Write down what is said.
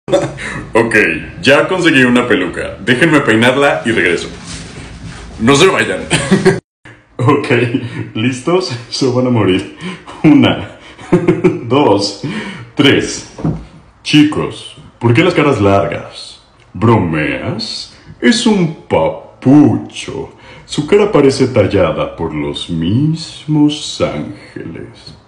Ok, ya conseguí una peluca. Déjenme peinarla y regreso. No se vayan. Ok, ¿listos? Se van a morir. 1, 2, 3. Chicos, ¿por qué las caras largas? ¿Bromeas? Es un papucho. Su cara parece tallada por los mismos ángeles.